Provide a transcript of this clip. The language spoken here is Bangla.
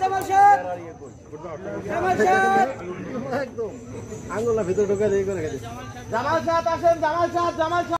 জামাল সাহেব জামাল সাহেব একদম আঙ্গুলা ভিতর ঢোকা দিয়ে করে জামাল সাহেব আসেন জামাল সাহেব